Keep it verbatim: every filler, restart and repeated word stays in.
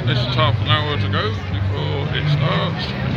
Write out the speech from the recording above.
This is half an hour to go before it starts.